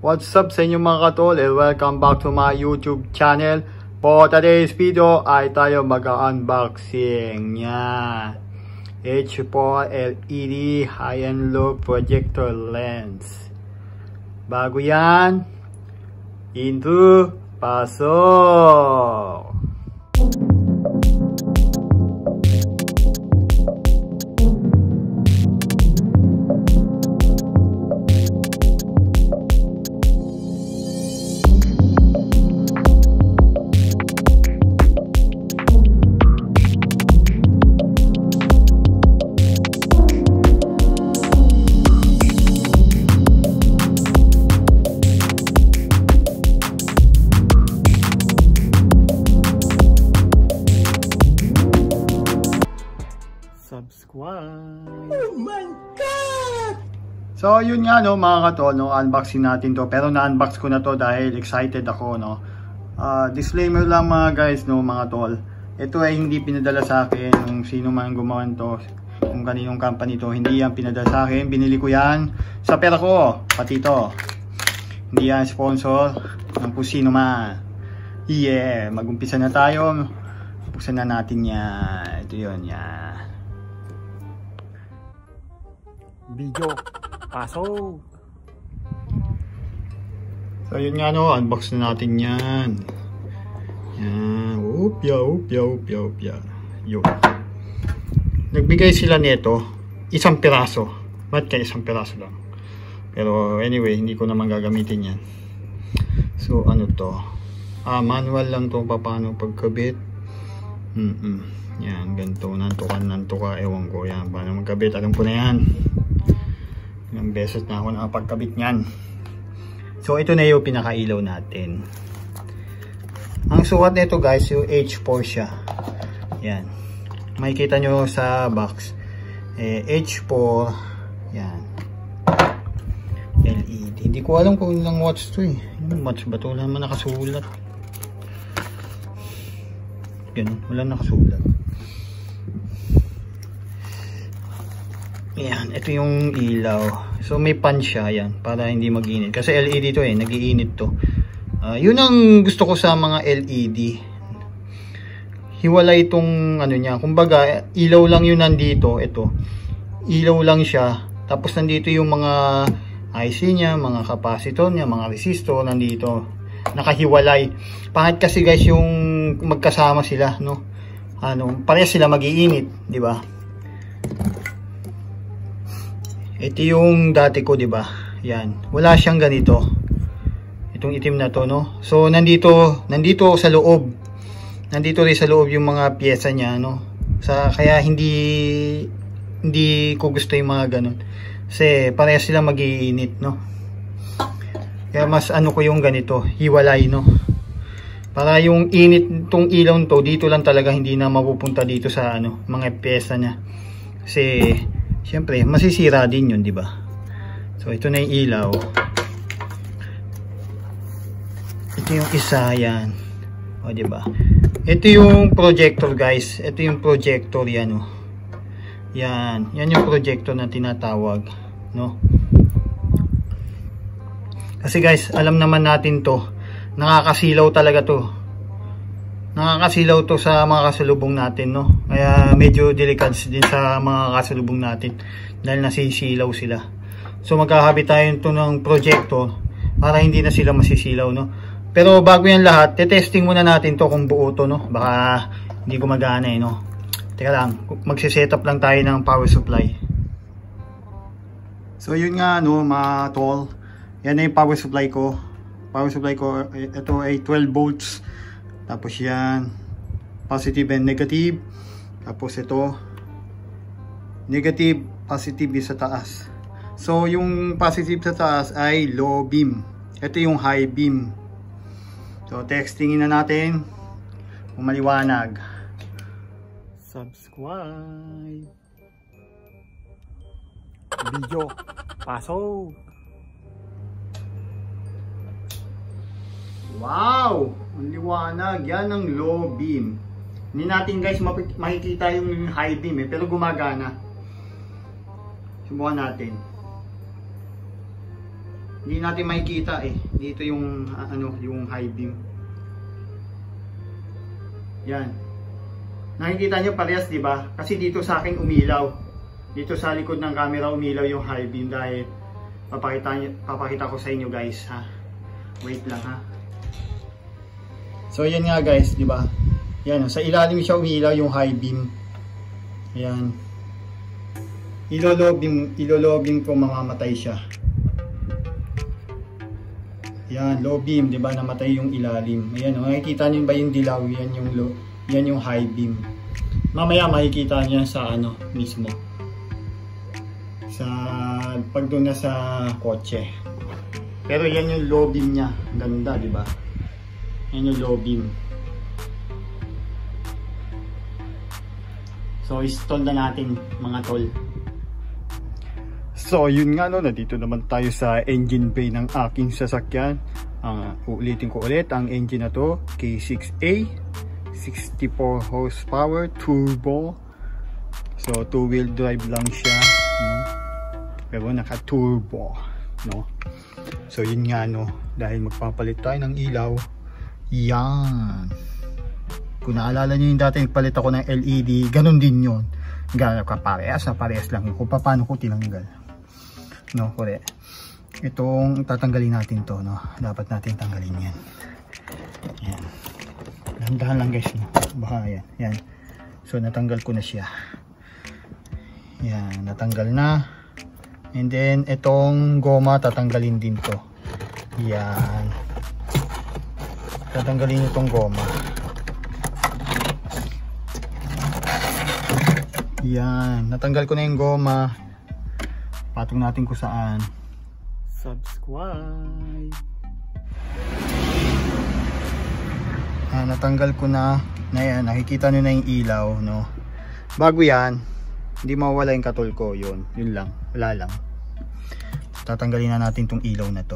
What's up sa inyo mga katol, and welcome back to my YouTube channel. For today's video ay tayo mag-unboxing niya H4 LED high-end look projector lens. Bago yan, intro, pasok! Subscribe. Oh my God! So yun nga no mga katol, no, unboxing natin to, pero na-unbox ko na to dahil excited ako, no. Disclaimer lang mga guys, no mga tol, ito ay hindi pinadala sa akin kung sino man gumawa to, kung kaninong company to, hindi yan pinadala sa akin, binili ko yan sa pera ko, pati to, hindi yan sponsor ng kung sino man. Yeah, mag-umpisa na tayo, buksan na natin yan. Ito yun, yan video, pasok. So yun nga no, unbox na natin yan. Yan, upya. Yun. Nagbigay sila nito, isang piraso. Ba't kaya isang piraso lang? Pero anyway, hindi ko naman gagamitin yan. So ano to? Manual lang to, paano pagkabit. Yan, ganito, nantuka, ewan ko yan, paano magkabit, alam ko na yan. Ilang beses na ako nakapagkabit nyan. So ito na yung pinakailaw natin. Ang sukat nito guys, yung H4 siya. Yan, makikita nyo sa box, H4 yan, LED. Hindi ko alam kung ilang watts to eh. Yung watts ba to? Wala naman nakasulat. Ganun, wala nakasulat. Yan, ito yung ilaw. So may pan siya yan para hindi mag-init. Kasi LED to eh, nag-iinit to. Yun ang gusto ko sa mga LED. Hiwalay itong ano niya. Kumbaga, ilaw lang yun nandito. Ito. Ilaw lang siya. Tapos nandito yung mga IC niya, mga capacitor niya, mga resistor nandito. Nakahiwalay. Pangit kasi guys yung magkasama sila, no? Parehas sila mag-iinit, di ba? Ito yung dati ko, di ba? Yan. Wala siyang ganito. Itong itim na to, no? So nandito sa loob. Nandito rin sa loob yung mga piyesa niya, no? Kaya hindi ko gusto yung mga ganun. Kasi parehas sila mag-iinit, no? Kaya mas ano ko yung ganito, hiwalay, no? Para yung init tong ilaw to dito lang talaga, hindi na mapupunta dito sa ano, mga piyesa niya. Kasi siyempre, masisira din yun, di ba? So, ito na yung ilaw. Ito yung isa, yan. O, di ba? Ito yung projector, guys. Ito yung projector, yan, o. Yan. Yan yung projector na tinatawag, no? Kasi, guys, alam naman natin to. Nakakasilaw talaga to. Nakakasilaw to sa mga kasalubong natin, no? Kaya medyo delicate din sa mga kasalubong natin dahil nasisilaw sila. So magkakabit tayo ito ng projector para hindi na sila masisilaw, no? Pero bago yan lahat, testing muna natin to kung buo to, no? Baka hindi gumagana eh, no? Teka lang, magsisetup lang tayo ng power supply. So yun nga, no, mga tol. Yan na yung power supply ko. Power supply ko, ito ay 12 volts. Tapos yan, positive and negative. Tapos ito, negative, positive sa taas. So yung positive sa taas ay low beam. Ito yung high beam. So testingin na natin kung maliwanag. Subscribe. Video, pasok. Wow! Ang liwanag. Yan ang low beam. Hindi natin guys makikita yung high beam eh, pero gumagana. Subukan natin. Hindi natin makikita eh. Dito yung yung high beam. Yan. Nakikita nyo parehas, di ba? Kasi dito sa akin umilaw. Dito sa likod ng camera umilaw yung high beam dahil papakita ko sa inyo guys, ha. Wait lang, ha. So yan nga guys, di ba? Yan, sa ilalim siya umilaw yung high beam. Ayan. Ilo-low beam ko, mamamatay siya. Yan, low beam, 'di ba? Namatay yung ilalim. Ayan, makikita niyo ba yung dilaw? Yan yung high beam. Mamaya makikita niyo sa mismo. Sa pag doon na sa kotse. Pero yan yung low beam niya. Ganda, 'di ba? Yan yung low beam. So, install na natin mga tol. So yun nga nandito naman tayo sa engine bay ng aking sasakyan. Uulitin ko ulit, ang engine na to K6A 64 horsepower turbo. So 2-wheel drive lang siya, no? Pero naka turbo, no? So yun nga dahil magpapalit tayo ng ilaw. Yan. Kung naalala nyo yung dati nagpalit ako ng LED, ganun din yun. Parehas lang kung paano ko tinanggal. No, correct. Itong tatanggalin natin to, no. Dapat natin tanggalin yan. Yan. Dahan-dahan lang guys, no. Baka yan. Yan. So natanggal ko na siya. Yan, natanggal na. And then itong goma tatanggalin din to. Yan. Tatanggalin itong goma. Yan, natanggal ko na yung goma. Patong natin kung saan. Subscribe. Natanggal ko na. Yan, nakikita nyo na yung ilaw, no. Bago yan, hindi mawala yung katol ko. Yun lang, wala lang. Tatanggalin na natin tong ilaw na to.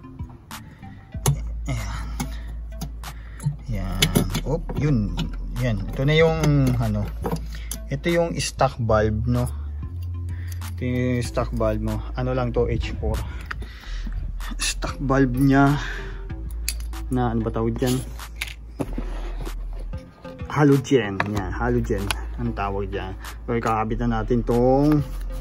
Ayan. Yan. Oh, yun. Yan. Ito na yung ito yung stock bulb, no. Ito yung stock bulb mo. Lang to, H4. Stock bulb niya na ano ba tawag dyan? Halogen. Yan, halogen ang tawag dyan. So kakabit na natin tong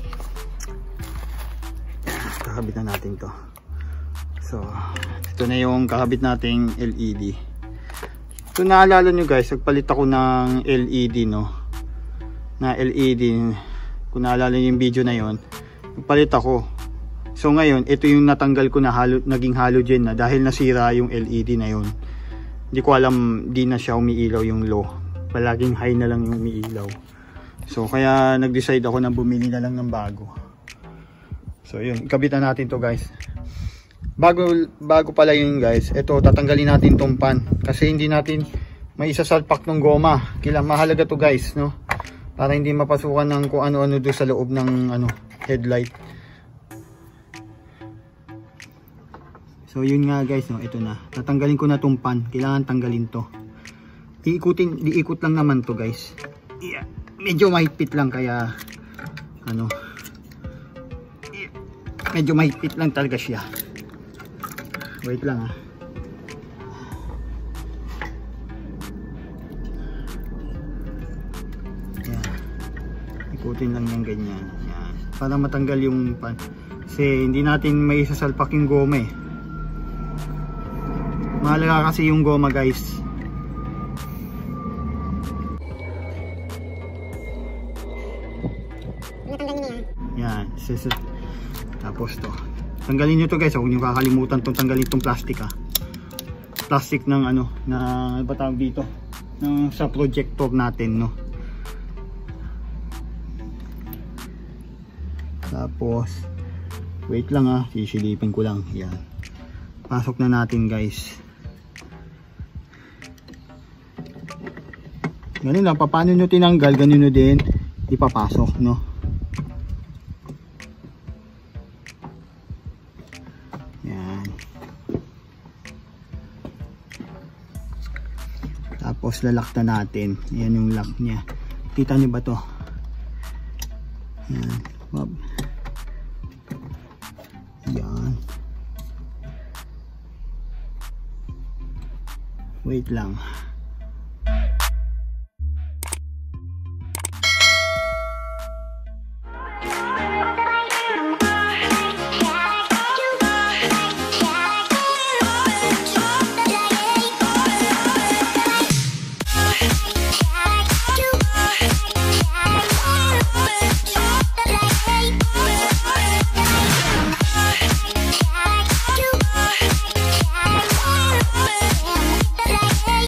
to. So ito na yung kakabit nating LED. So naalala nyo guys, nagpalit ako ng LED, no, na LED. Kung naalala nyo yung video na yon, nagpalit ako. So ngayon, ito yung natanggal ko na naging halogen na dahil nasira yung LED na yon. Hindi ko alam, di na siya umiilaw yung low. Palaging high na lang yung umiilaw. So kaya nag-decide ako na bumili na lang ng bago. So yun, ikabitan natin to guys. Bago pala yun guys, ito tatanggalin natin tong pan. Kasi hindi natin may isasalpak ng goma. Mahalaga to guys, no? Para hindi mapasukan ng kung ano-ano doon sa loob ng headlight. So yun nga guys, no, ito na. Tatanggalin ko na tong pan. Kailangan tanggalin to. Iikot lang naman to guys. Yeah. Medyo mahigpit lang kaya medyo mahigpit lang talaga siya. Wait lang ha. Ikutin lang yung ganyan. Yan. Para matanggal yung pan. Kasi hindi natin may sasalpak yung goma eh. Mahalaga kasi yung goma guys. Yan. Tapos to. Tanggalin nyo to guys. Huwag nyo kakalimutan tong tanggalin tong plastic ha. Plastic ng na ano ba tawag dito? Sa projector natin, no. Tapos wait lang ha, sisilipin ko lang. Yan. Pasok na natin guys. Ganun lang, paano nyo tinanggal, ganun nyo din ipapasok, no. Yan. Tapos lalak na natin. Yan yung lock nya. Kita nyo ba to? Yan. Yan. Wait lang.